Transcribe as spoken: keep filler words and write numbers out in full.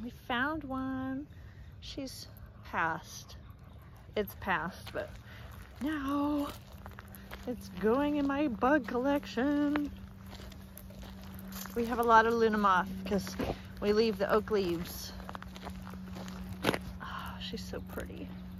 We found one. She's past. It's past, but now it's going in my bug collection. We have a lot of Luna Moth because we leave the oak leaves. Oh, she's so pretty.